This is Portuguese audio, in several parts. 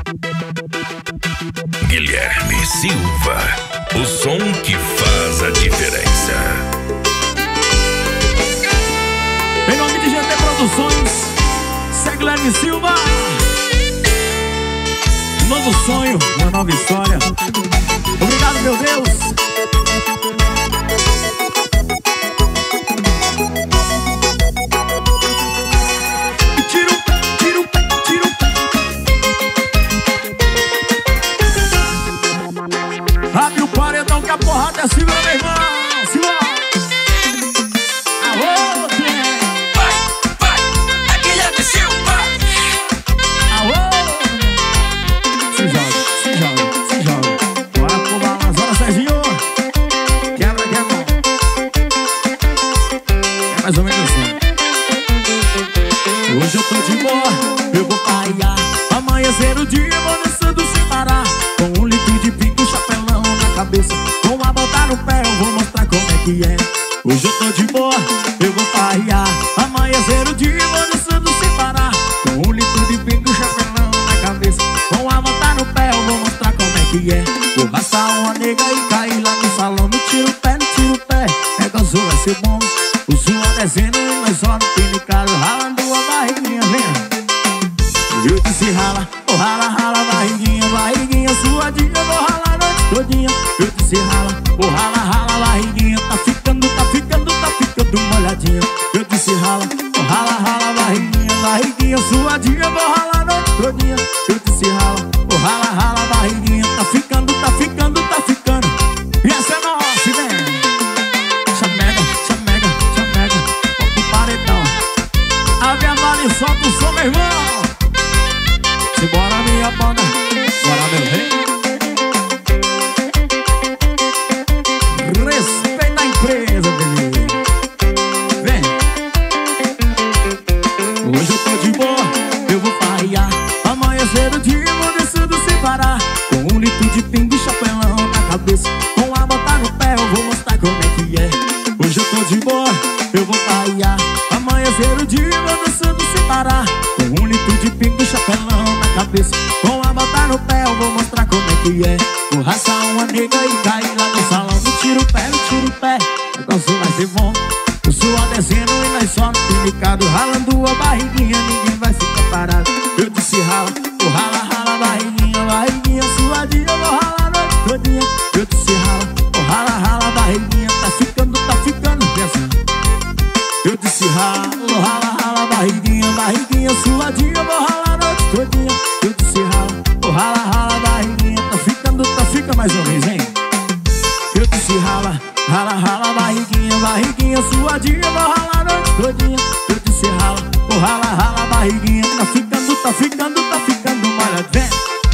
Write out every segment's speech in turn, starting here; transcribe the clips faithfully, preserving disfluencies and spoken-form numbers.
Guilherme Silva, o som que faz a diferença. Em nome de G T Produções, segue Guilherme Silva. Um novo sonho, uma nova história. Obrigado, meu Deus. Tira o pé, tira o pé, tira o pé. Abre o paredão que a porrada é segura, meu irmão. Segura. Aô, Guilherme. Vai, vai, é Guilherme Silva. Aô. Se joga, se joga, se joga. Bora pro balanço, bora, Serginho. Quebra, quebra. É mais ou menos assim. Hoje eu tô de boa, eu vou paiar. Amanhecer o dia, vou dançando sem parar. Com um litro de pico, chapelão na cabeça. Com uma bota no pé, eu vou mostrar como é que é. Hoje eu tô de boa, eu vou paiar. Amanhecer o dia, vou dançando sem parar. Com um litro de pico, chapelão na cabeça. Com uma bota no pé, eu vou mostrar como é que é. Vou passar uma nega e cair lá no salão. No tiro o pé, no tiro o pé, negócio vai ser bom. O suor descendo e nós só no pinicado, ralando a barriguinha, vem. Eu disse rala, oh rala, rala, barriguinha, barriguinha suadinha, vou ralar a noite todinha. Eu disse rala, oh rala, rala, barriguinha, tá ficando, tá ficando, tá ficando molhadinha. Eu disse rala, oh rala, rala, barriguinha, barriguinha suadinha, vou ralar a noite todinha. Eu disse rala, oh rala, rala, barriguinha, tá ficando, tá ficando, tá ficando. E essa é nossa, vem. Chamega, chamega, chamega, ó pro paredão. Abre a mala e solta o som, meu irmão. Bora minha banda, bora meu rei. Respeita a empresa, bebê. Vem. Hoje eu tô de boa, eu vou farrear. Amanhecer o dia, vou descendo sem parar. Com um litro de pingo e chapelão na cabeça. Com a bota no pé, eu vou mostrar como é que é. Hoje eu tô de boa, eu vou farrear. Amanhecer o dia, vou descendo sem parar. Com um litro de pingo e chapelão cabeça. Com a bota no pé, eu vou mostrar como é que é. Vou raçar uma nega e cair lá no salão. No tiro o pé, no tiro o pé, o negócio vai ser bom. O suor descendo e nós só no pinicado, ralando a barriguinha, ninguém vai ficar parado. Eu disse rala, oh rala, rala, barriguinha, barriguinha suadinha, vou ralar a noite todinha. Eu disse rala, oh rala, rala, barriguinha, tá ficando, tá ficando, pensa. Eu disse rala, oh rala, rala, barriguinha, barriguinha suadinha, vou ralar a noite todinha. Eu disse rala, oh rala, rala, barriguinha, tá ficando, tá ficando mais uma vez, hein? Eu disse rala, rala, rala, barriguinha, barriguinha suadinha, vou ralar a noite todinha. Eu disse rala, oh rala, rala, barriguinha, tá ficando, tá ficando, tá ficando malhado, vem.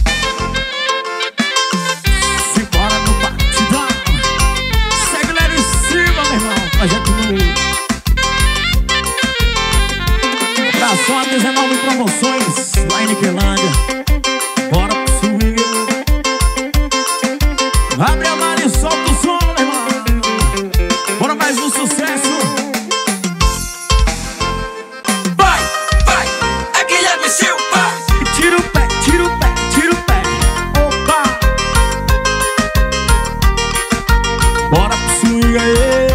Simbora no batidão. Segue lá em cima, meu irmão, projeto no Abração a dezenove promoções lá em Niquelândia. Bora pro swing. Abre a mala e solta o som, meu irmão. Bora mais um sucesso. Vai, vai, é Guilherme Silva. Tira o pé, tira o pé, tira o pé. Opa. Bora pro swing aí.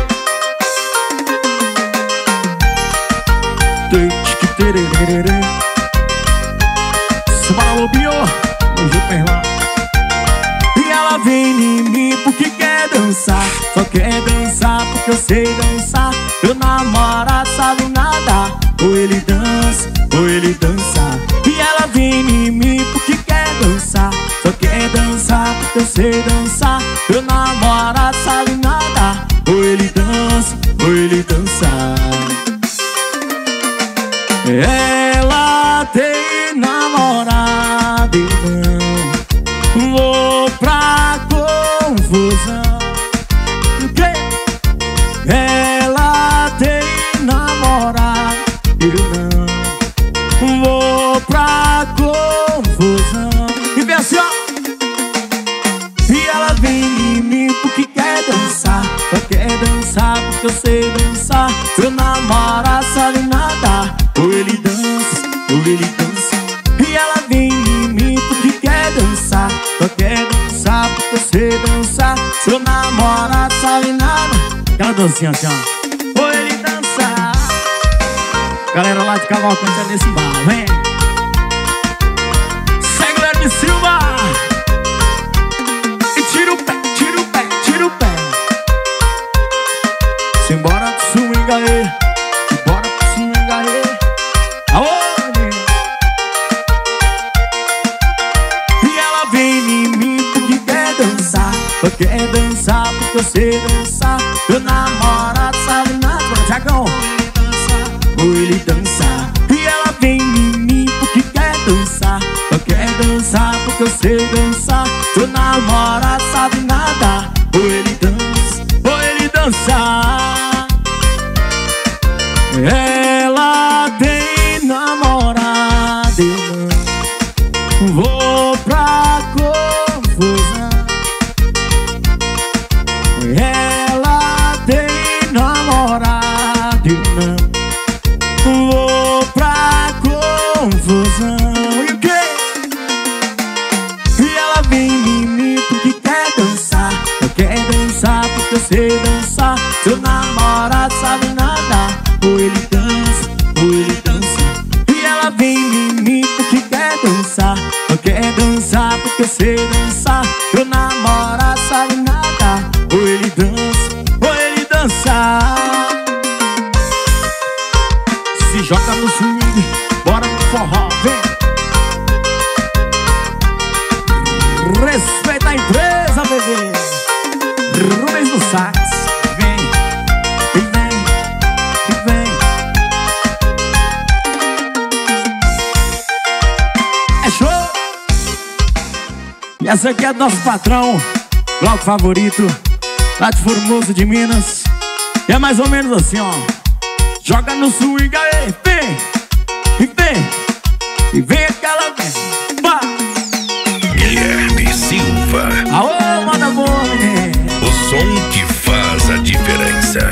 Samba Lobinho, hoje perla. E ela vem em mim porque quer dançar. Só quer dançar porque eu sei dançar. Meu namorado sabe nada. Ou ele dança, ou ele dança. E ela vem em mim porque quer dançar. Só quer dançar porque eu sei dançar. Meu namorado sabe nada. Ou ele dança, ou ele dança. Ela tem namorado e não vou pra confusão. Ela tem namorado e não vou pra confusão. E vem assim, ó. E ela vem em mim porque quer dançar. Só quer dançar porque eu sei dançar. Meu namorado sabe nada. Ou ele dança, ou ele dança. E ela vem em mim porque quer você dançar. Seu namorado sabe nada. Aquela dancinha assim, ó. Vou ele dançar. Galera lá de Cavalcante é nesse bar, vem. Segue o Guilherme Silva. E tira o pé, tira o pé, tira o pé. Simbora pro swing aí. Simbora pro swing aí. Aonde? E ela vem em mim porque quer dançar. Quer dançar porque eu sei dançar. Meu namorado sabe nada. Tiagão, vou ele dançar. E ela vem em mim porque quer dançar. Quer dançar porque eu sei dançar. Meu namorado sabe nada. Vou ele dança, vou ele dançar. Ela tem namorado, eu não vou pra confusão. Ela tem namorado, eu não vou pra confusão. E o quê? E ela vem em mim porque quer dançar. Eu quero dançar porque eu sei dançar. Seu namorado sabe nada. Ou ele dança, ou ele dança. E ela vem em mim porque quer dançar. Eu quero dançar porque eu sei dançar. Meu namorado sabe nada. Ou ele dança, ou ele dança. Se joga no swing, bora no forró, vem. Respeita a empresa, bebê. Rubens do sax, vem, e vem, e vem. É show! E essa aqui é do nosso patrão, Glauco Favorito, lá de Formoso de Minas. E é mais ou menos assim, ó. Joga no swing aí, vem, e vem, e vem aquela vez. Vá! Guilherme Silva. Aô, manda boa, menino. O som que faz a diferença.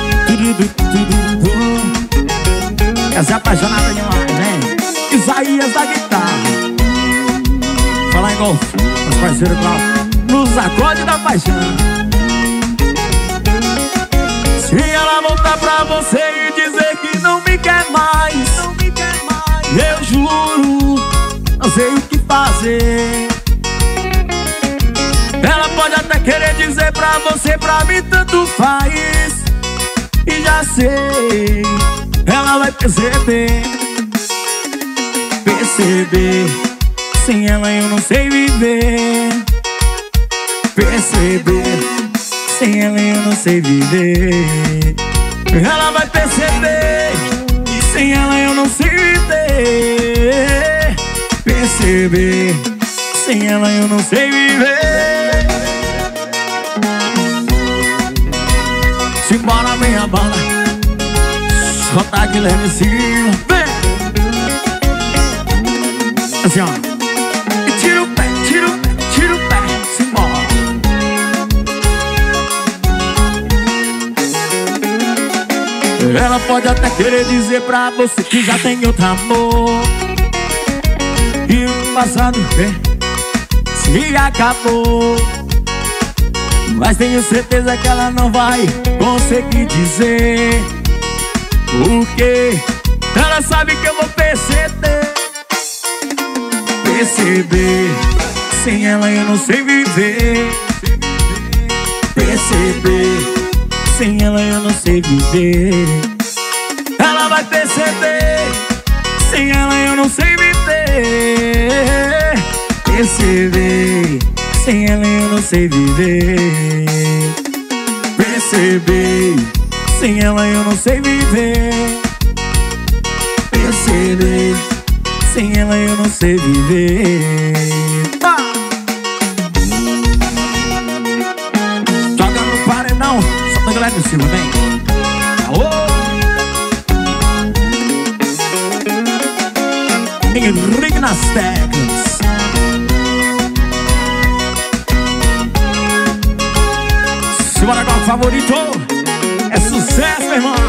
Essa é apaixonada demais, né? Isaías da guitarra. Falar igual os parceiros lá nos acordes da paixão. Se ela voltar pra você e dizer que não me quer mais, não me quer mais, eu juro, não sei o que fazer. Ela pode até querer dizer pra você, pra mim tanto faz. E já sei, ela vai perceber. Perceber, sem ela eu não sei viver. Perceber, sem ela eu não sei viver. Ela vai perceber, sem ela eu não sei viver. Perceber, sem ela eu não sei viver. Simbora minha bala, só tá Guilherme Silva, vem! Assim ó, e tira o pé, tira o pé, tira o pé, simbora. Ela pode até querer dizer pra você que já tem outro amor. E o passado é, se acabou. Mas tenho certeza que ela não vai conseguir dizer. Porque ela sabe que eu vou perceber. Perceber, sem ela eu não sei viver. Perceber, sem ela eu não sei viver. Ela vai perceber, sem ela eu não sei viver. Perceber, sem ela eu não sei viver. Perceber, sem ela eu não sei viver. Perceber, sem ela eu não sei viver. Ah! Joga no paredão, só pra galera de cima, vem. Alô! Henrique nas teclas. Simbora com o favorito. É sucesso, meu irmão.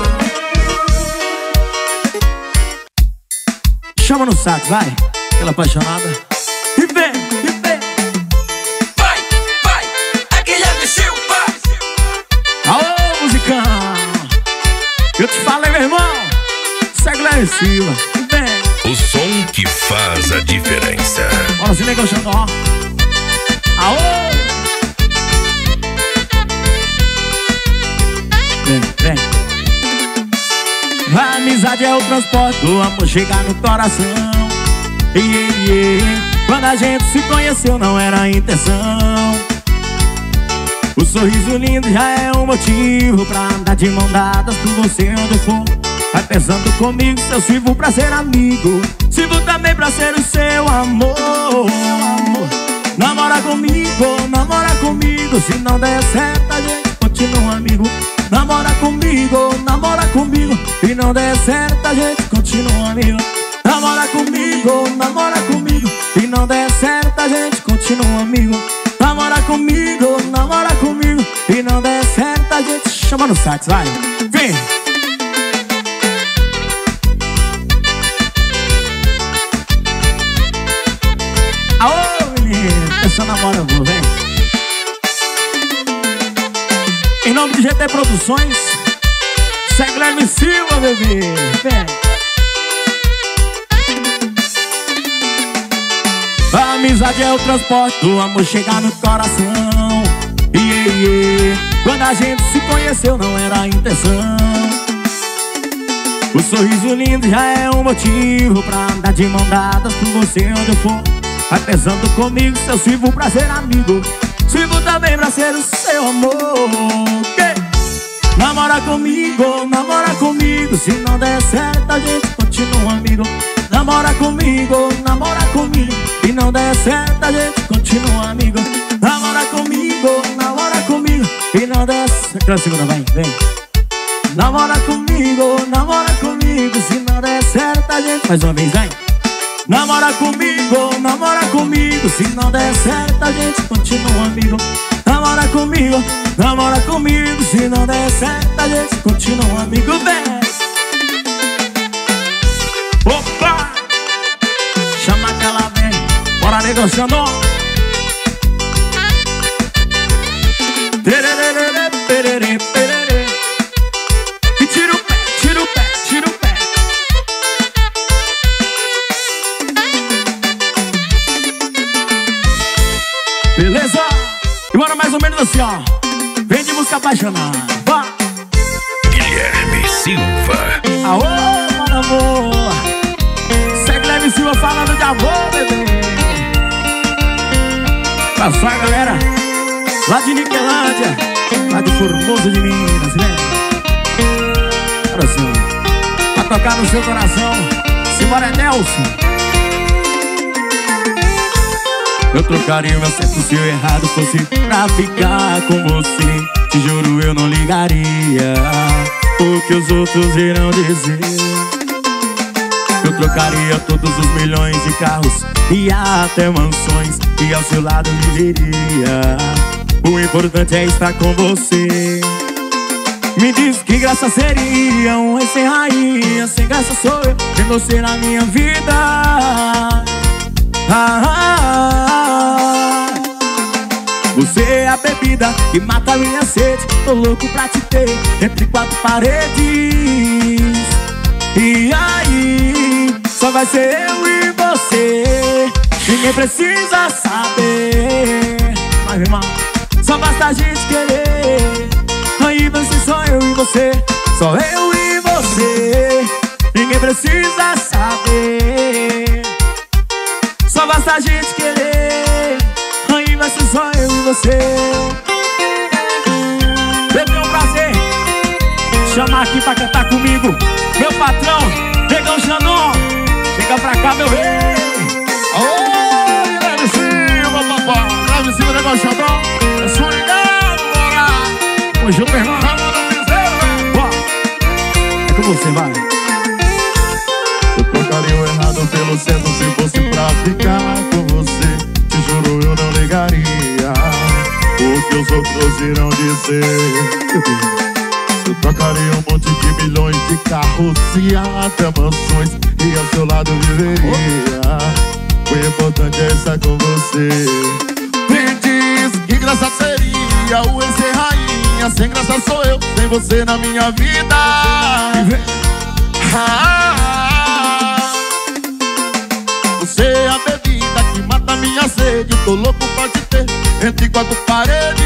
Chama no sax, vai. Aquela apaixonada. E vem, e vem. Vai, vai, Eu te falei, meu irmão, segue lá em cima. Vem. O som que faz a diferença. Bora se negociando, ó. Aô! Vem, vem. A amizade é o transporte do amor chegar no coração. Yeah, yeah. Quando a gente se conheceu não era a intenção. O sorriso lindo já é um motivo pra andar de mão dadas com você onde eu for. Vai pensando comigo se eu sirvo pra ser amigo, sirvo também pra ser o seu amor. Namora comigo, namora comigo, se não der certo a gente continua amigo. Namora comigo, namora comigo, se não der certo a gente continua amigo. Namora comigo, namora comigo, se não der certo a gente continua amigo. Namora comigo, namora comigo, se não der certo a gente chama no sax, vai, vem. Aô, menino, essa namora, vou, vem. Em nome de G T Produções, segue Guilherme Silva, bebê, vem. A amizade é o transporte do amor chegar no coração. Yeah, yeah. Quando a gente se conheceu não era a intenção. O sorriso lindo já é um motivo pra andar de mão dadas com você onde eu for. Vai pensando comigo se eu sirvo pra ser amigo, sirvo também pra ser o seu amor. Yeah. Namora comigo, namora comigo, se não der certo a gente continua amigo. Namora comigo, namora comigo, se não der certo a gente continua amigo. Namora comigo, namora comigo, se não der certo. Aquela segunda, vai, vem. Namora comigo, namora comigo, se não der certo a gente. Mais uma vez, vem. Namora comigo, namora comigo, se não der certo a gente continua amigo. Namora comigo, namora comigo, se não der certo a gente continua amigo, vem. Opa! Chama aquela vem, bora negociando. Tererê, pererê, pererê. E tira o pé, tira o pé, tira o pé. Beleza? E bora mais ou menos assim, ó. Vem de música apaixonada, vá. Guilherme Silva. Aô, mano, amor. Segue Guilherme Silva falando de amor, bebê. Pra só a galera lá de Niquelândia, lá de Formoso de Minas, né? Coração, pra tocar no seu coração, Simbora Nelson. Eu trocaria o meu certo se o errado fosse pra ficar com você. Te juro eu não ligaria o que os outros irão dizer. Eu trocaria todos os milhões de carros e até mansões, e ao seu lado viveria. O importante é estar com você. Me diz que graça seria um rei sem rainha. Sem graça sou eu, sem você na minha vida. Ah, ah, ah. Você é a bebida que mata a minha sede. Tô louco pra te ter entre quatro paredes. E aí, só vai ser eu e você. Ninguém precisa saber. Mas irmão, só basta a gente querer. Aí você, só eu e você. Só eu e você. Ninguém precisa saber. Só basta a gente querer. Aí vai ser só eu e você. Eu tenho um prazer chamar aqui pra cantar comigo meu patrão, Negão Xanon. Chega pra cá, meu rei. Ô, Guilherme Silva, papai. Guilherme Silva, Negão Xanon. Eu sou ligado, bora. Hoje eu pergunto. É com você, vai. Eu trocaria o errado pelo certo se fosse pra ficar com você. Te juro eu não ligaria o que os outros irão dizer. Eu trocaria um monte de milhões de carros e até mansões, e ao seu lado viveria. O importante é estar com você. Me diz que graça seria o ex ser rainha. minha sem graça sou eu, sem você na minha vida. Ah, você é a bebida que mata minha sede. Tô louco pra te ter entre quatro paredes.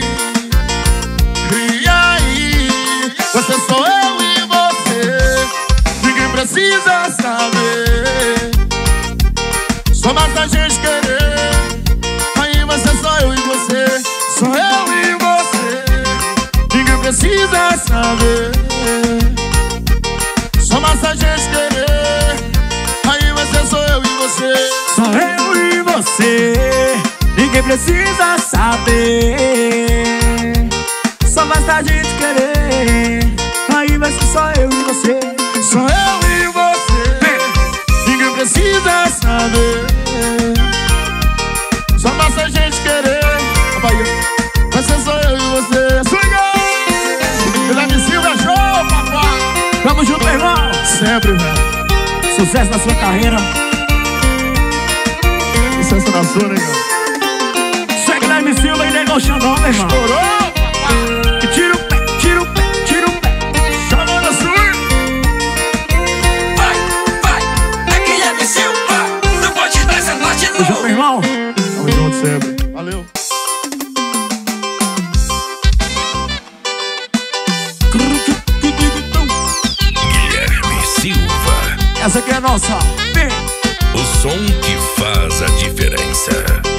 E aí, você sou eu e você, ninguém precisa saber. Só basta a gente querer. Aí vai ser só eu e você, só eu e você, ninguém precisa saber. Só basta a gente querer. Aí vai ser só eu e você, só eu e você, ninguém precisa saber. Só basta a gente querer. Aí vai ser só eu e você, só eu e você, ninguém precisa saber. Só basta a gente querer. Vai ser só eu e você. Swinga! Guilherme Silva, show, papai. Tamo junto, meu irmão. Sempre, velho. Sucesso na sua carreira. Sucesso na sua, né, cara? Isso é Guilherme Silva e Negão Xandão, meu irmão. Estourou, papai. E tira o pé, tira o pé, tira o pé. Chamou da sua. Vai, vai, é Guilherme Silva. Não pode dar essa parte Tamo junto, meu irmão. Tamo junto sempre. Valeu. Guilherme Silva. Essa aqui é a nossa. Vem. O som que faz a diferença.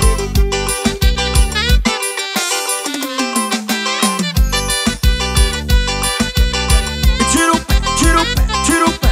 Tira o pé, tira o pé, tira o pé.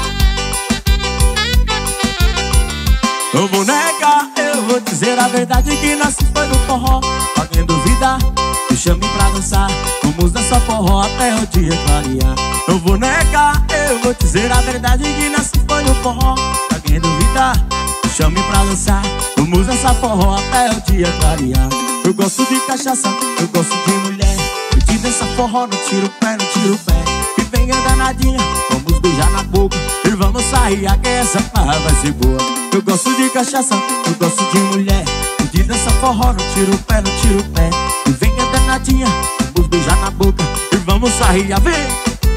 Eu vou negar, eu vou dizer a verdade que nasci foi no forró. Pra quem duvidar, me chame pra dançar. Vamos dançar forró até o dia clarear. Eu vou negar, eu vou dizer a verdade que nasci foi no forró. Pra quem duvidar, me chame pra dançar. Vamos dançar forró até o dia clarear. Eu gosto de cachaça, eu gosto de mulher. Eu te dançar forró, não tiro o pé, não tiro o pé. E venha danadinha, vamos beijar na boca. E vamos sair, que essa farra vai ser boa. Eu gosto de cachaça, eu gosto de mulher. Eu te dançar forró, não tiro o pé, não tiro o pé. E venha danadinha, vamos beijar na boca. E vamos sair, a ver.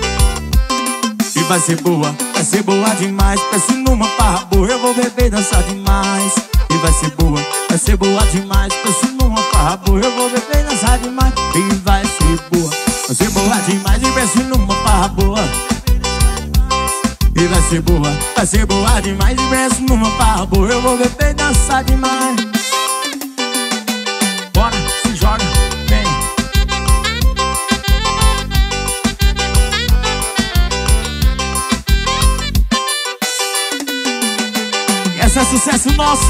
E vai ser boa, vai ser boa demais. Peço numa farra boa, eu vou beber e dançar demais. E vai ser boa, vai ser boa demais. Peço numa farra boa, eu vou beber e dançar demais. E vai ser boa, vai ser boa demais. E peço numa farra boa. E vai ser boa, vai ser boa demais. E peço numa farra boa, eu vou beber e dançar demais. Bora, se joga, vem. Esse é sucesso nosso.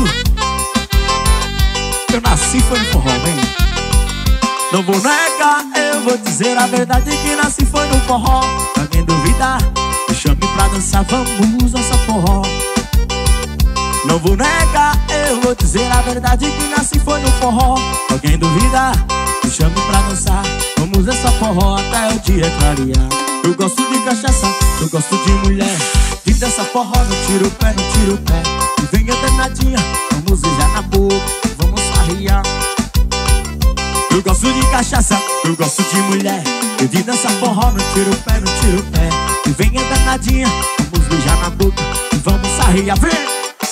Eu nasci foi no forró, vem. Não vou negar, eu vou dizer a verdade que nasci foi no forró. Pra quem duvidar, me chame pra dançar, vamos dançar forró. Não vou negar, eu vou dizer a verdade que nasci foi no forró. Pra quem duvidar, me chame pra dançar, vamos dançar forró até o dia clarear. Eu gosto de cachaça, eu gosto de mulher. De dançar forró, não tiro o pé, não tiro o pé. E venha danadinha, vamos beijar na boca, vamos farrear. Eu gosto de cachaça, eu gosto de mulher. Eu de dançar forró, não tiro o pé, não tiro o pé. E venha danadinha, vamos beijar na boca e vamos sarrear, vem!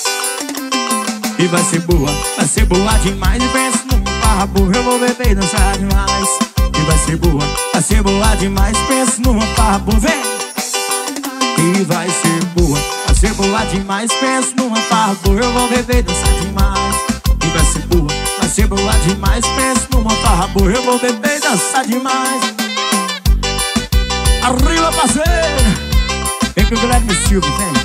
E vai ser boa, vai ser boa demais. E penso numa farra boa, eu vou beber e dançar demais. E vai ser boa, vai ser boa demais. Penso numa farra boa, vem! E vai ser boa, vai ser boa demais. Penso numa farra boa, eu vou beber e dançar demais. E vai ser boa, vai ser boa demais. Penso numa farra boa, eu vou beber e dançar demais. Arriba, parceiro! Vem com o Guilherme Silva, vem!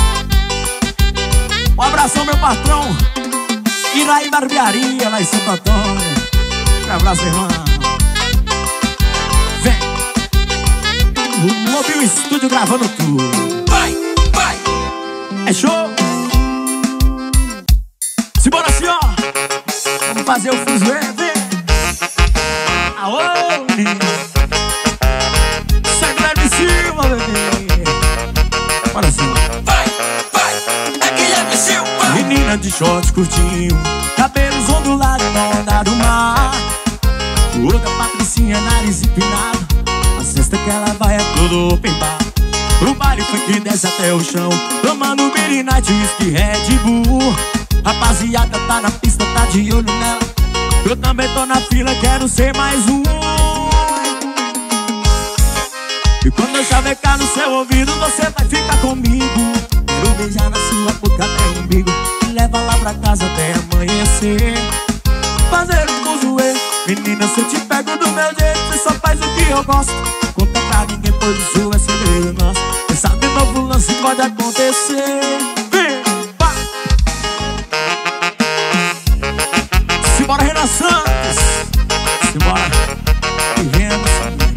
Um abração, meu patrão Iraí Barbearia, lá em Santo Antônio. Um abraço, irmão. Vem. O Mobile Estúdio gravando tudo. Vai, vai. É show. Simbora assim, ó. Vamos fazer o fuzuê, vem. Aô, isso é Guilherme Silva, bebê. Bora assim, ó. Vai, vai, é Guilherme Silva. Menina de short curtinho, cabelos ondulados na onda do mar. Outra patricinha, nariz empinado. tudo open bar. Pro baile funk desce até o chão, tomando Beer Night, whisky, Red Bull. Rapaziada tá na pista, tá de olho nela. Eu também tô na fila, quero ser mais um. E quando eu chavecar no seu ouvido, você vai ficar comigo. Quero beijar na sua boca até o umbigo, me leva lá pra casa até amanhecer. Fazer um fuzuê, menina, se eu te pego do meu jeito, você só faz o que eu gosto. Conta pra ninguém, pois isso é segredo nosso. Quem sabe novo lance pode acontecer. Vem, vai! Simbora, Renan Santos! Simbora! Vivendo,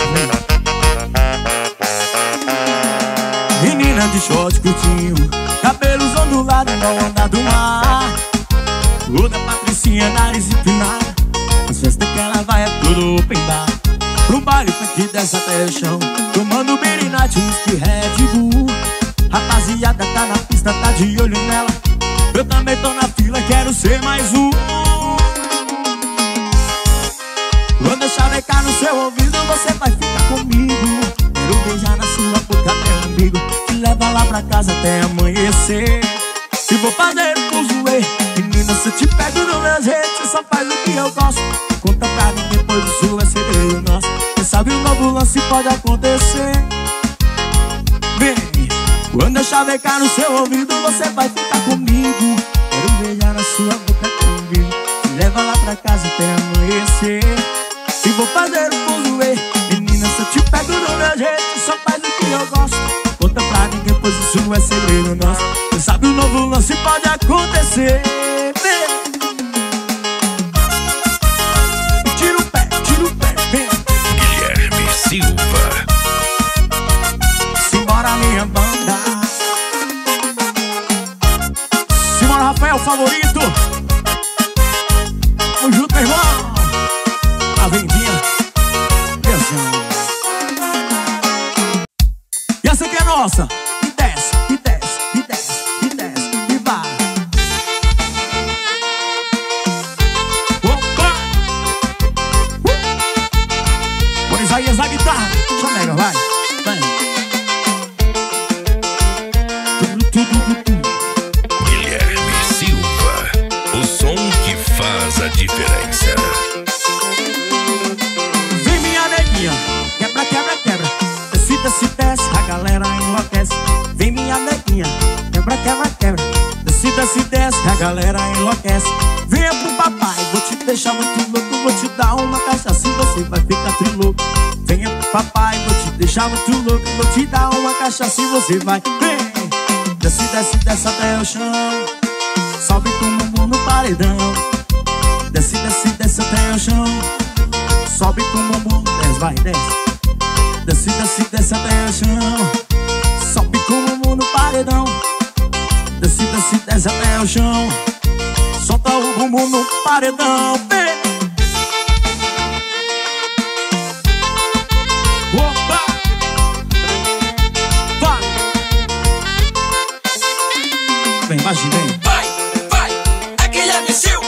menina de short curtinho, cabelos ondulados na onda do mar. O da Patricinha, nariz empinado, as festas que ela vai é tudo open bar. Pro baile funk desce até o chão, tomando Beer Night, whisky, Red Bull. Rapaziada tá na pista, tá de olho nela. Eu também tô na fila, quero ser mais um. Quando eu chavecar no seu ouvido, você vai ficar comigo. Quero beijar na sua boca até o umbigo, te leva lá pra casa até amanhecer. E vou fazer um fuzuê, menina, se eu te pego do meu jeito, você só faz o que eu gosto. Conta pra ninguém, pois isso é segredo nosso. Quem sabe um novo lance pode acontecer. Vem, quando eu chavecar no seu ouvido, você vai ficar comigo. Quero beijar na sua boca até o umbigo, te leva lá pra casa até amanhecer. E vou fazer um fuzuê, menina, se eu te pego do meu jeito, você só faz o que eu gosto. Conta pra ninguém, pois isso é segredo nosso. Quem sabe um novo lance pode acontecer. Tira o pé, tira o pé, vem. Guilherme Silva. Simbora, minha banda. Simbora, Rafael, favorito. Tamo junto, meu irmão. A vendinha. E essa aqui é nossa. E desce, e desce, e desce, e desce, e vai. Opa! Uh! Põe Isaías na guitarra. Chamega, vai. Vai. Guilherme Silva. O som que faz a diferença. Vem, minha neguinha. Quebra, quebra, quebra. Desce, desce, desce, a galera enlouquece. Vem, minha neguinha. Quebra, quebra, quebra. Desce, desce, desce, a galera enlouquece. Venha pro papai, vou te deixar muito louco. Vou te dar uma cachaça e você vai ficar trilouco. Venha pro papai, vou te deixar muito louco. Vou te dar uma cachaça e você vai. Vem. Desce, desce, desce até o chão. Sobe com o bumbum no paredão. Desce, desce, desce até o chão. Sobe com o bumbum, desce, vai, desce. Desce, desce, desce até o chão. Sobe com o bumbum no paredão. Desce, desce, desce até o chão. Solta o bumbum no paredão. Vem. Opa! Vai! Vem, imagina, vem. Vai, vai, é Guilherme Silva.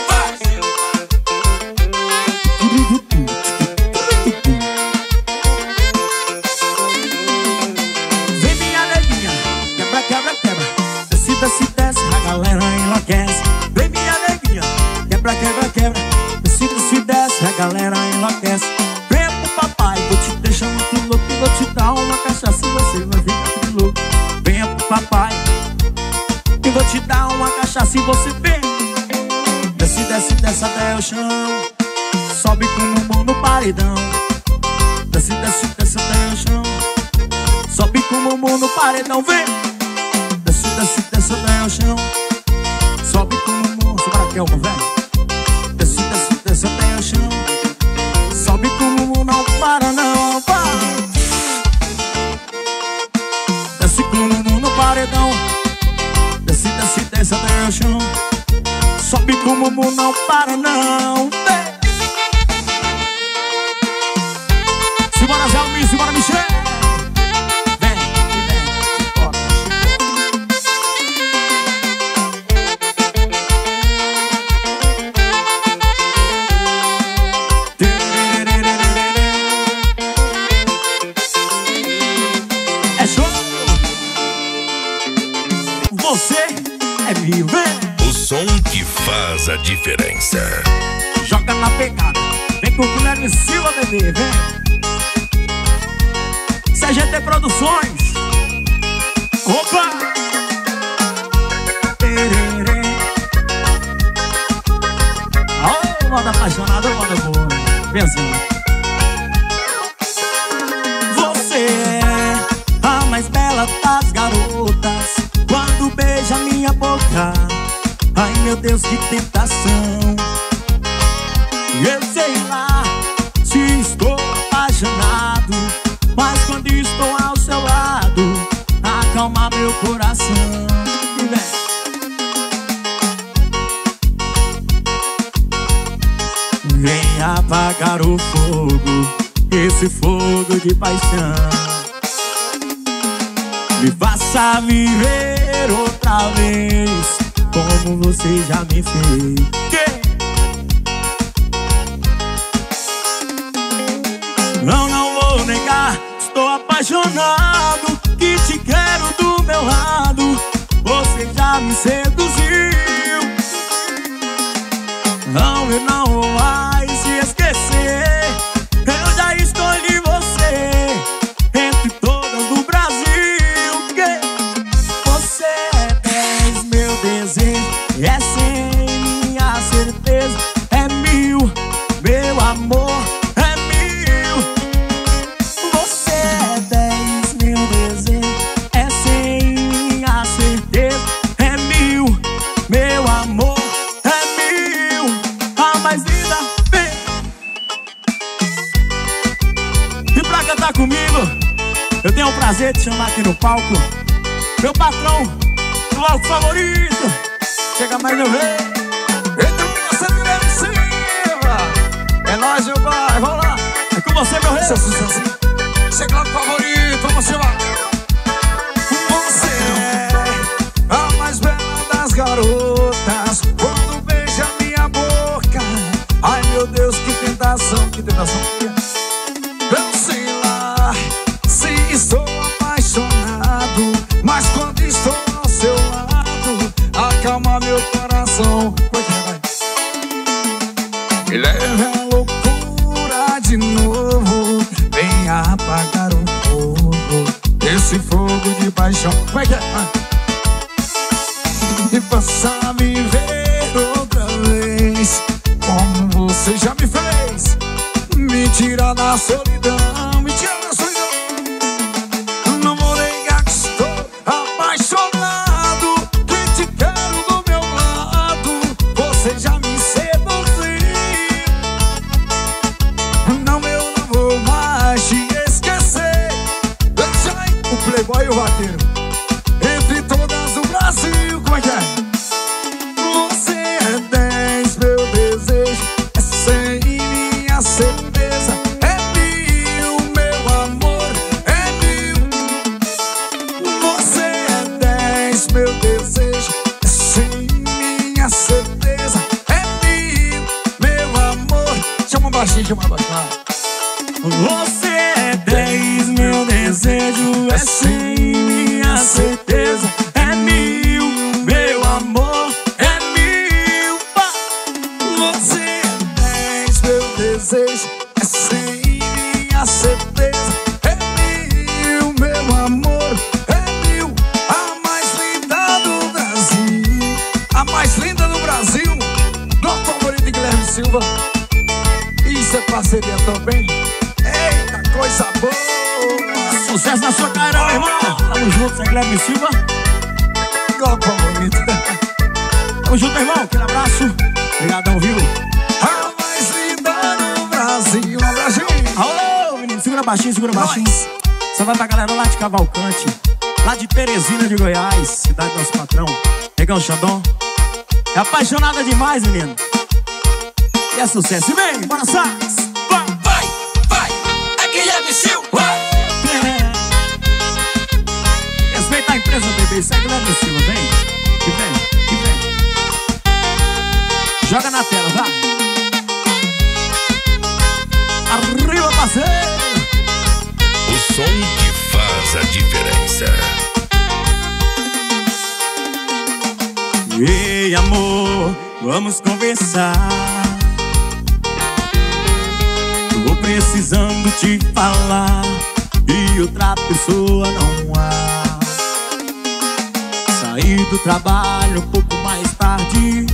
Vem, minha neguinha, quebra, quebra, quebra. Desce, desce, desce, a galera enlouquece. Vem, minha neguinha, quebra, quebra, quebra. Desce, desce, desce, a galera enlouquece. Vem pro papai, vou te deixar muito louco. Vou te dar uma cachaça e você vai ficar louco. Venha pro papai e vou te dar uma cachaça e você vem. Desce, desce, desce até o chão. Sobe com o bumbum no paredão. Desce, desce, desce até o chão. Sobe com o bumbum no paredão, vem. Desce, desce, desce até o chão. Sobe com o bumbum, você vai aqui, velho. Desce, desce, desce até o chão. Sobe com o bumbum, não para não, vai. Desce com o bumbum no paredão. Desce, desce, desce até o chão. Sobe com o bumbum, não para não, vem. Simbora, Zé Almir, simbora, Michel. Vem, vem, chipota, chipota. é mil, vem. O som que faz a diferença. Joga na pegada, vem com o Guilherme Silva, bebê, vem. C G T Produções. Opa! Tererê. Oh, moda apaixonada, moda boa. Vem assim. Você é a mais bela das garotas. Quando beija minha boca, ai meu Deus, que tentação. Eu sei lá se estou apaixonado, mas quando estou ao seu lado, acalma meu coração. Vem apagar o fogo, esse fogo de paixão. Me faça viver outra vez como você já me fez. Não, não vou negar, estou apaixonado, que te quero do meu lado. Você já me seduziu. Não, eu não vou mais te esquecer. Eu já escolhi você entre todas do Brasil. Que você é dez, meu desejo é cem, minha certeza é mil, meu amor. Comigo, eu tenho o prazer de chamar aqui no palco meu patrão, o palco favorito. Chega mais meu rei. Eita, você Guilherme Silva. É nóis, meu pai, vamos lá. É com você, meu rei. Seu sucesso. Chega lá, favorito, vamos chamar. Você é a mais bela das garotas. Quando beija minha boca, ai meu Deus, que tentação, que tentação. Eu sei lá se estou apaixonado, mas quando estou ao seu lado, acalma meu coração. Me leve a loucura de novo, vem apagar o fogo, esse fogo de paixão. Como é que é? E faça viver outra vez como você já me fez. Me tira da solidão, me tira da solidão. Não vou negar que estou apaixonado, que te quero do meu lado. Você já me seduziu. Não, eu não vou mais te esquecer. Deixa aí o playboy e o vaqueiro entre todas do Brasil. Como é que é? Você é dez, meu desejo é cem, minha certeza é mil, meu amor é mil. Você é dez, meu desejo é cem, minha certeza é mil, meu amor. Chama baixinho, chama baixinho. Você é dez, meu desejo é cem, minha certeza é mil, meu amor é mil. Você é dez, meu desejo é cem, minha certeza é mil, meu amor é mil. A mais linda do Brasil, a mais linda do Brasil, nosso favorito Guilherme Silva. Isso é parceria também. Eita, coisa boa. Sucesso na sua cara, meu irmão. Tamo junto, Zé Guilherme Silva. Nosso favorito. Tamo junto, meu irmão. Aquele abraço. Obrigadão, viu? A mais linda do Brasil. Um abraço. Alô, menino. Segura baixinho, segura baixinho. Só vai pra galera lá de Cavalcante, lá de Teresina de Goiás, cidade do nosso patrão, Negão Xandão. É apaixonada demais, menino. E é sucesso. E vem, bora, sax. Vai, vai, vai. É Guilherme Silva. É. Respeita a empresa, bebê. Isso é Guilherme Silva. Vem, e vem, e vem. Joga na tela, vai. Arriba, parceiro. O som que faz a diferença. Ei, amor, vamos conversar. Tô precisando te falar e outra pessoa não há. Saí do trabalho um pouco mais tarde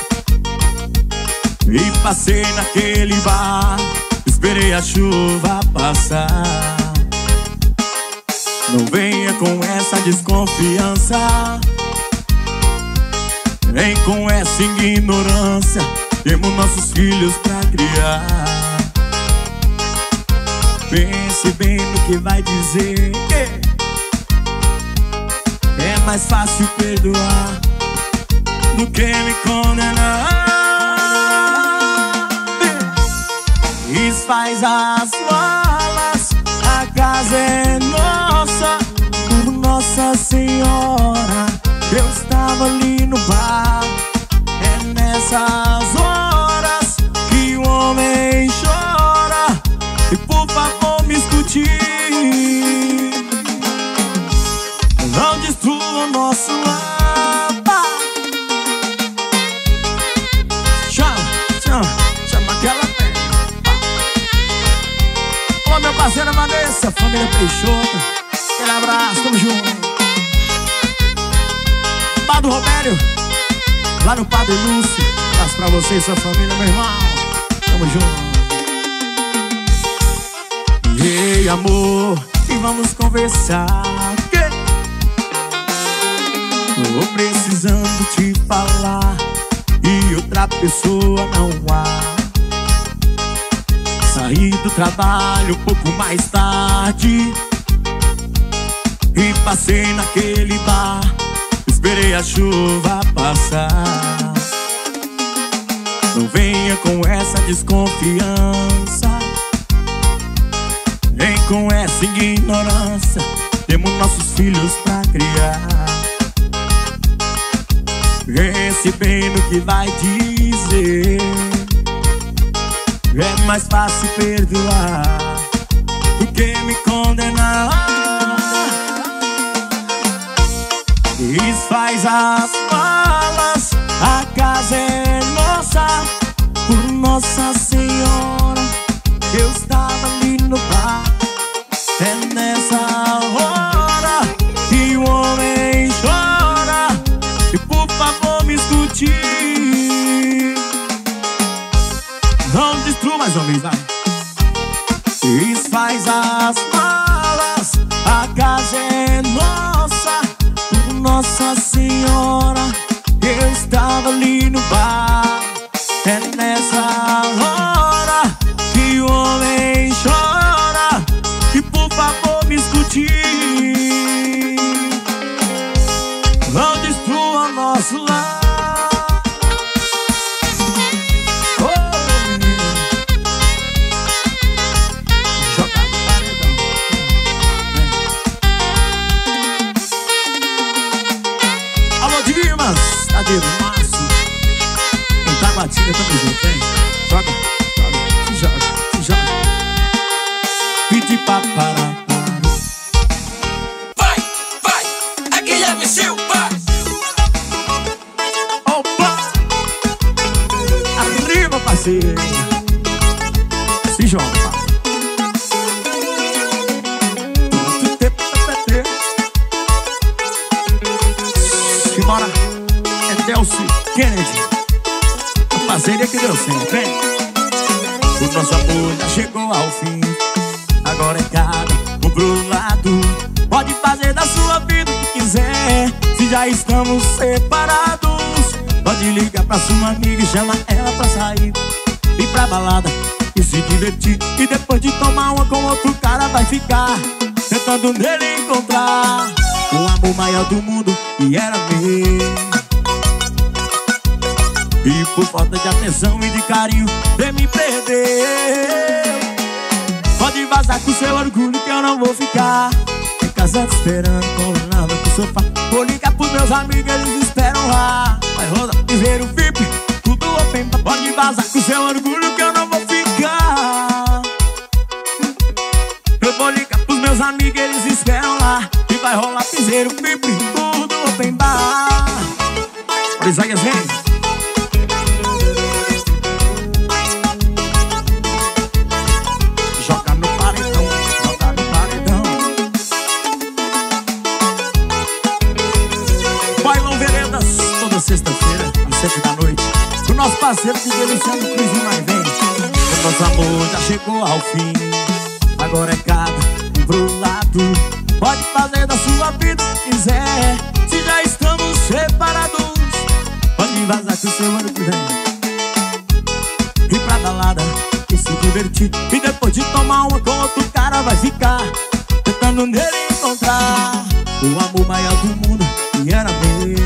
e passei naquele bar. Esperei a chuva passar. Não venha com essa desconfiança, vem com essa ignorância. Temos nossos filhos pra criar. Pense bem no que vai dizer. É mais fácil perdoar do que me condenar. Desfaz as malas, a casa é nossa, por Nossa Senhora. Eu estava ali no bar. É nessas horas que o homem chora. E por favor me escute, não destrua o nosso lar. Chama, chama, chama aquela pena. Ô meu parceiro Vanessa, família Peixoto, aquele abraço, tamo junto. Padre Robério, lá no Padre Lúcio, abraço pra você e sua família, meu irmão, tamo junto. Ei, amor, e vamos conversar. Tô precisando te falar e outra pessoa não há. Saí do trabalho um pouco mais tarde e passei naquele bar. Esperei a chuva passar. Não venha com essa desconfiança, vem com essa ignorância. Temos nossos filhos pra criar. Pense bem no que vai dizer. É mais fácil perdoar do que me condenar. Desfaz as malas, a casa é nossa, por Nossa Senhora. Eu estava ali no bar. É nessa hora que o homem chora. E por favor me escute, não destrua mais uma vez, vai. Desfaz as malas, a casa é nossa, por Nossa Senhora. Eu estava ali no bar. É nessa hora que o homem chora. E por favor me escute, não destrua o nosso lar. Tadeiro, Márcio, em Taguatinga, tamo junto, hein? Joga, joga, se joga, se joga. Pedi pra parar. Vai, vai, aquele é seu pai. Opa! Arriba, parceiro. Se joga, pai. Simbora. Delcy Kennedy, a parceria que deu sempre, hein? O nosso amor já chegou ao fim. Agora é cada um pro lado. Pode fazer da sua vida o que quiser. Se já estamos separados, pode ligar pra sua amiga e chama ela pra sair, ir pra balada e se divertir. E depois de tomar uma com outro cara vai ficar tentando nele encontrar o amor maior do mundo, e era meu. E por falta de atenção e de carinho de me perder. Pode vazar com seu orgulho que eu não vou ficar em casa te esperando, colando pro sofá. Vou ligar pros meus amigos, eles esperam lá. Vai rodar, dizer o V I P, tudo open. Pode vazar com seu orgulho que eu não vou ficar. Eu vou ligar pros meus amigos, eles esperam lá. E vai rolar piseiro, V I P, tudo open bar. Isaías, vem. Joga no paredão, joga no paredão. Bailão Veredas, toda sexta-feira, às sete da noite. O nosso parceiro que dele Luciano Cruz e mais vem. O nosso amor já chegou ao fim. Agora é cada um pro lado. Pode fazer da sua vida o que quiser. Se já estamos separados, pode vazar com o seu ano que vem. Ir pra balada e se divertir. E depois de tomar uma com outro cara vai ficar tentando nele encontrar o amor maior do mundo que era meu.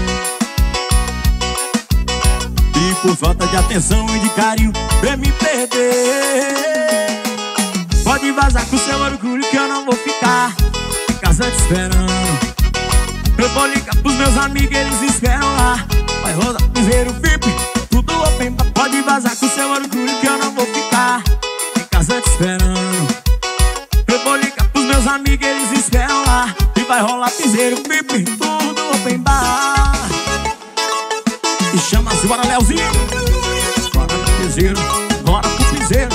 E por falta de atenção e de carinho vem me perder. Pode vazar com o seu orgulho que eu não vou ficar em casa te esperando. Eu vou ligar pros meus amigos, eles esperam lá. Vai rodar piseiro, V I P, tudo open. Pode vazar com o seu orgulho que eu não vou ficar em casa te esperando. Eu vou ligar pros meus amigos, eles esperam lá. E vai rolar piseiro, V I P, tudo open bar. E chama-se, bora Leozinho. Bora pro piseiro, bora pro piseiro.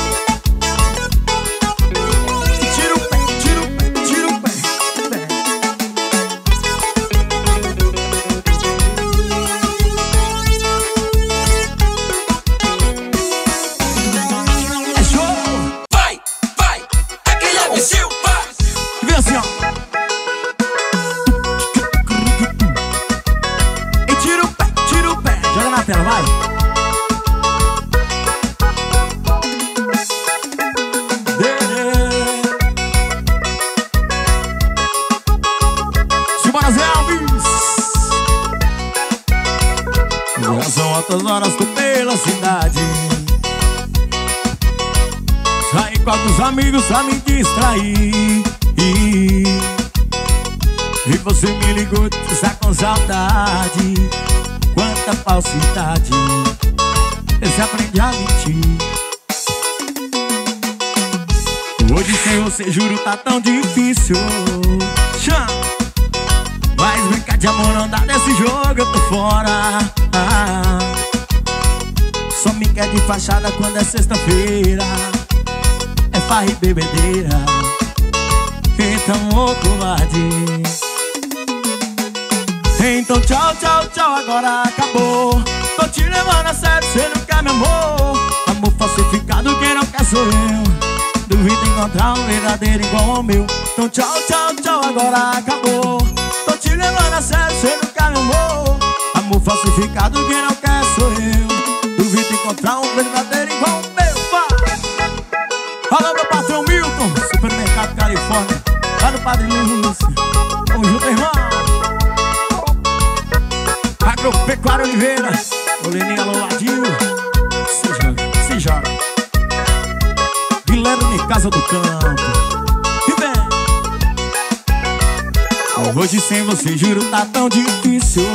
Horas tô pela cidade, saí com alguns amigos pra me distrair. E você me ligou, está com saudade. Quanta falsidade, você aprende a mentir. Hoje sem você, juro, tá tão difícil. Chama. Mas brincar de amor não dá desse jogo, eu tô fora. ah. Só me quer de fachada quando é sexta-feira. É farra e bebedeira. Então, ô covarde. Então tchau, tchau, tchau, agora acabou. Tô te levando a sério, cê não quer me amor. Amor falsificado, quem não quer sou eu. Duvido encontrar um verdadeiro igual ao meu. Então tchau, tchau, tchau, agora acabou. Tô te levando a sério, cê não quer me amor. Amor falsificado, quem não quer sou eu. Duvido encontrar um verdadeiro igual o meu. Fala meu patrão Milton, Supermercado Califórnia, lá do Padre Lúcio. Tamo junto, irmão. Agropecuário Oliveira, Oleninha Loladinho. Se joga, se joga. Guilherme Casa do Campo. E vem. Hoje sem você, juro, tá tão difícil.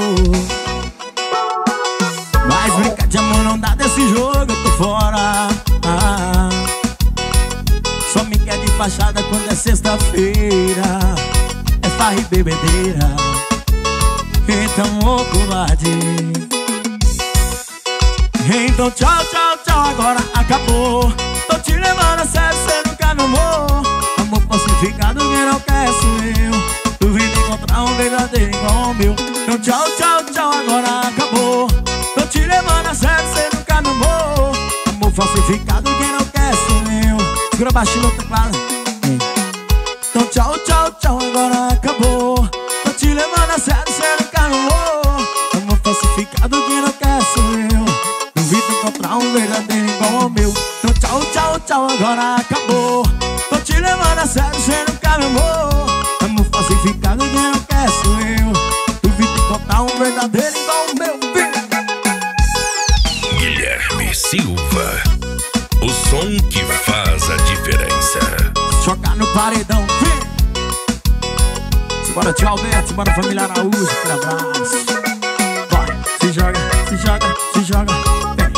Mas brincar de amor não dá desse jogo, eu tô fora. ah. Só me quer de fachada quando é sexta-feira. É farra e bebedeira. Então, ô covarde. Então tchau, tchau, tchau, agora acabou. Tô te levando a sério, cê não quer meu amor. Amor falsificado, quem não quer sou eu. Duvido encontrar um verdadeiro igual ao meu. Então tchau, tchau, tchau, agora acabou. Tô te levando a sério, cê não quer meu amor. Amor falsificado, quem não quer sou eu. Segura baixinho no teclado. Então tchau, tchau, tchau, agora acabou. Tô te levando a sério, cê não quer meu amor. Amor falsificado, quem não quer sou eu. Duvido encontrar um verdadeiro igual ao meu. Então tchau, tchau, tchau, agora acabou. Tô te levando a sério, cê não quer meu amor. Amor falsificado, quem não quer sou eu. Duvido encontrar um verdadeiro igual ao meu. Guilherme Silva, o som que faz a diferença. Jogar no paredão, vem. Simbora, tio Alberto, simbora, família Araújo, aquele abraço. Vai, se joga, se joga, se joga, vem.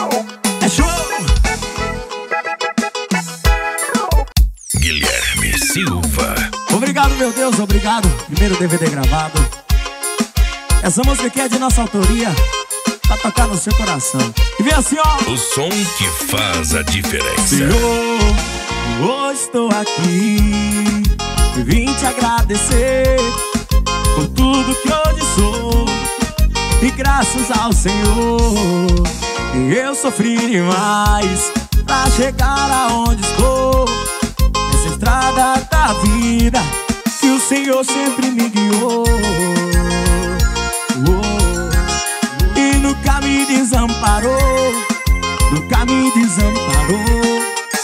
É show! Guilherme Silva. Obrigado, meu Deus, obrigado. Primeiro D V D gravado. Essa música aqui é de nossa autoria, pra tocar no seu coração. E vem assim, ó. O som que faz a diferença. Senhor, hoje estou aqui e vim te agradecer por tudo que hoje sou. E graças ao Senhor eu sofri demais pra chegar aonde estou. Essa estrada da vida que o Senhor sempre me guiou. Oh, e nunca me desamparou, nunca me desamparou.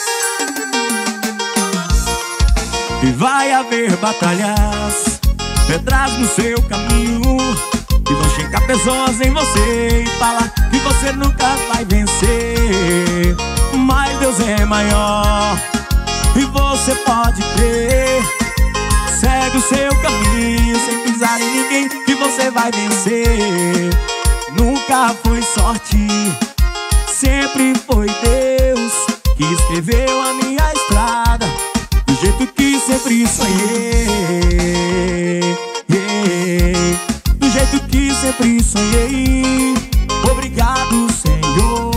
E vai haver batalhas, pedras no seu caminho, e vão chegar pessoas em você e falar que você nunca vai vencer. Mas Deus é maior e você pode crer. Segue o seu caminho sem pisar em ninguém, que você vai vencer. Nunca foi sorte, sempre foi Deus que escreveu a minha estrada do jeito que sempre sonhei, do jeito que sempre sonhei. Obrigado, Senhor.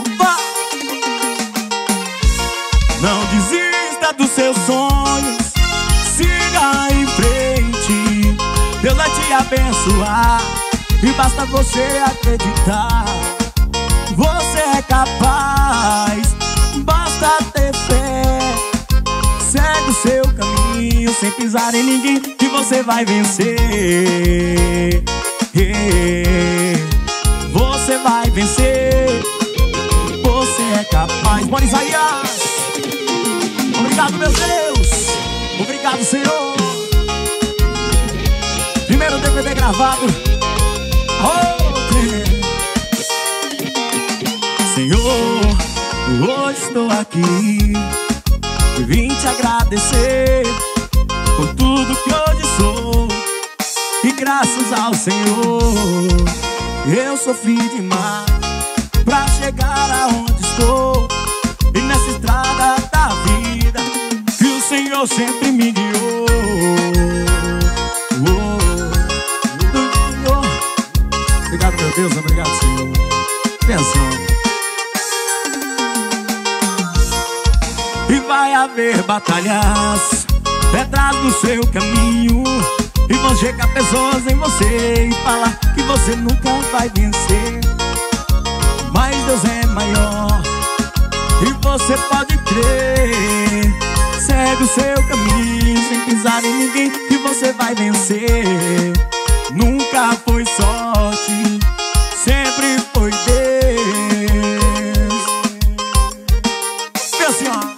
Não desista dos seus sonhos, siga em frente. Deus vai te abençoar e basta você acreditar. Você é capaz, basta ter fé. Segue o seu caminho sem pisar em ninguém, que você vai vencer. Você vai vencer. Você é capaz. Bora, Isaías. Obrigado, meu Deus. Obrigado, Senhor. Primeiro D V D gravado. Oh, Senhor, hoje estou aqui e vim te agradecer por tudo que hoje sou. E graças ao Senhor eu sofri demais pra chegar aonde estou. E nessa estrada da vida que o Senhor sempre me guiou. Oh, obrigado, meu Deus, obrigado, Senhor. Atenção. E vai haver batalhas, pedras no seu caminho, e vão chegar pessoas em você e falar que você nunca vai vencer. Mas Deus é maior e você pode crer. Segue o seu caminho sem pisar em ninguém, que você vai vencer. Nunca foi sorte, sempre foi Deus. Vê assim, ó.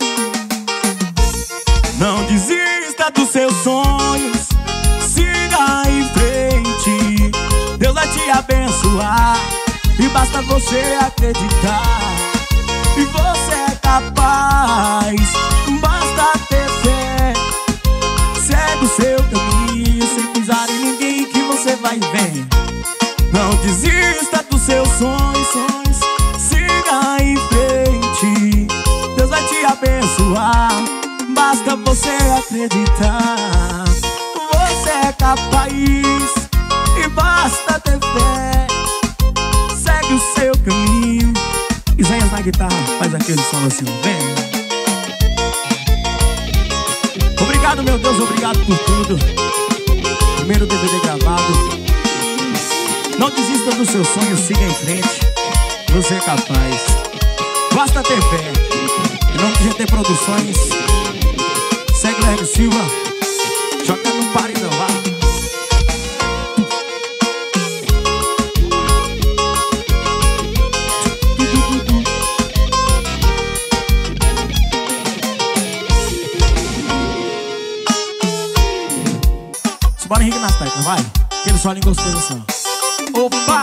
Não desista dos seus sonhos, siga em frente. Deus vai te abençoar e basta você acreditar. E você é capaz, basta ter fé. Segue o seu caminho sem pisar em ninguém, que você vai ver. Não desista dos seus sonhos, sonhos. Siga em frente. Deus vai te abençoar, basta você acreditar. Você é capaz e basta ter fé. Segue o seu caminho. Isaías na guitarra faz aquele solo assim, vem. Obrigado, meu Deus, obrigado por tudo. Primeiro D V D gravado. Não desista dos seus sonhos, siga em frente. Você é capaz, basta ter fé. Em nome de G T Produções, segue o Guilherme Silva. Joga no paredão, vá. Bora Henrique nas teclas, vai. Aquele solinho gostoso assim, ó. Opa!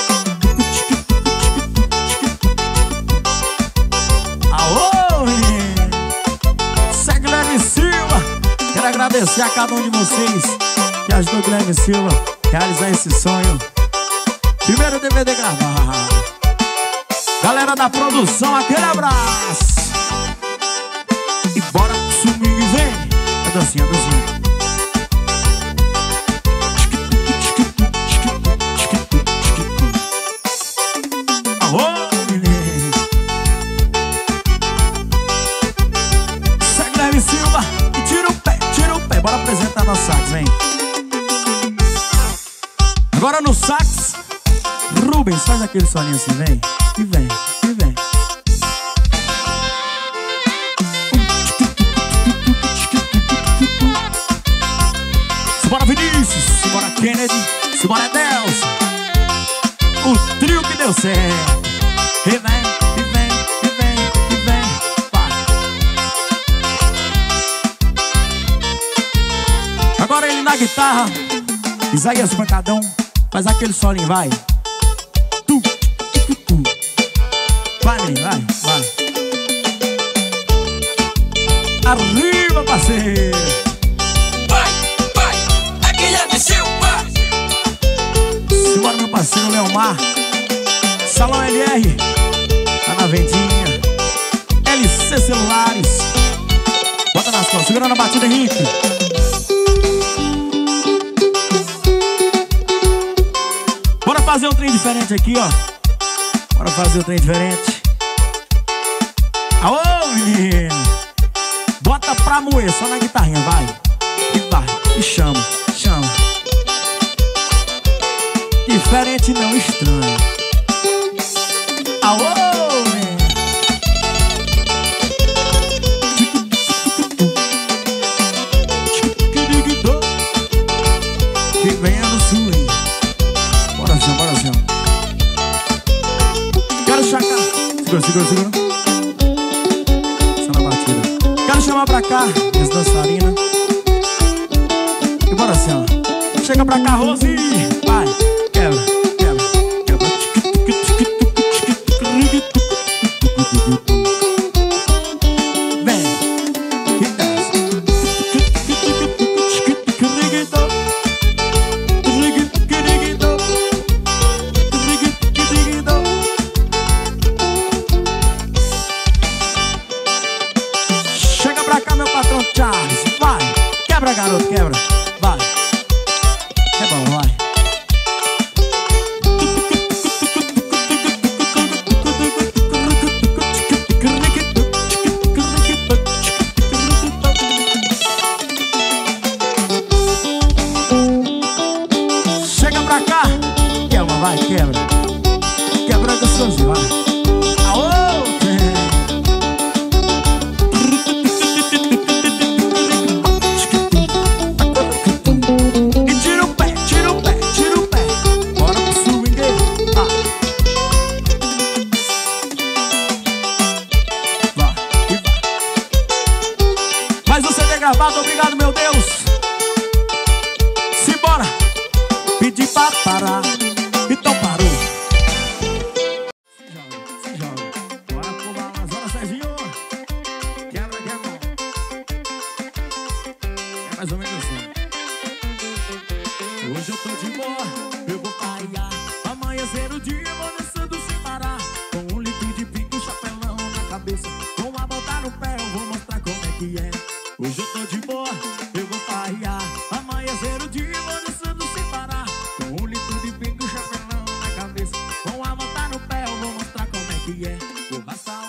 Aô! Segue o Guilherme Silva. Quero agradecer a cada um de vocês que ajudou o Guilherme Silva a realizar esse sonho. Primeiro D V D gravado. Galera da produção, aquele abraço. E bora sumir, vem. Vai dançar. dancinha, dancinha. Alô, menino. Segue Leve Silva e tira o pé, tira o pé. Bora apresentar nosso sax, vem. Agora no sax, Rubens, faz aquele solinho assim, vem. E vem, e vem. Simbora Vinícius, simbora Kennedy, simbora Delson. O trio que deu certo. E vem, e vem, e vem, e vem. Vai. Agora ele na guitarra, Isaías Pancadão, faz aquele solinho, vai. Tu, tu, tu. Vai, vai, vai. Arriba, parceiro. Vai, vai, aquele é de Silva. Simbora, meu parceiro Leomar. Salão L R, tá na vendinha. L C Celulares. Bota nas costas, segurando a batida, Henrique. Bora fazer um trem diferente aqui, ó. Bora fazer um trem diferente. Aô, menino. Bota pra moer, só na guitarrinha, vai. E vai, e chama, chama. Diferente não, estranho. Aô, menino. Que venha no swing. Bora, Zão, bora, Zão. Quero chacar. Segura, segura, segura. Só na batida. Quero chamar pra cá as dançarinas. E bora, Zão. Chega pra cá, Rose. Vai, quebra, quebra, quebra. Vem e desce. Chega pra cá, meu patrão Charles. Vai, quebra, garoto, quebra. Vai, é bom, vai. Chega pra cá, quebra, vai, quebra. Quebra gostoso, vai. Aô, e tira o pé, tira o pé, tira o pé. Bora pro swing, ah. Vai, e vai. Mais um C D gravado, obrigado, meu Deus. Simbora. Pedi pra parar, então parou. Se joga, se joga. Bora pular nas horas, Serginho. Quebra, quebra. É mais ou menos assim. Hoje eu tô de boa, eu vou paiar. Amanhecer o dia, vou dançando sem parar. Com um litro de pico, um chapelão na cabeça. Com a volta no pé, eu vou mostrar como é que é. Hoje eu tô de boa, eu vou paiar. Amanhecer o dia, vou dançando sem parar. Com um litro de pingo, chapelão na cabeça. Com a volta no pé, eu vou mostrar como é que é. Vou arrastar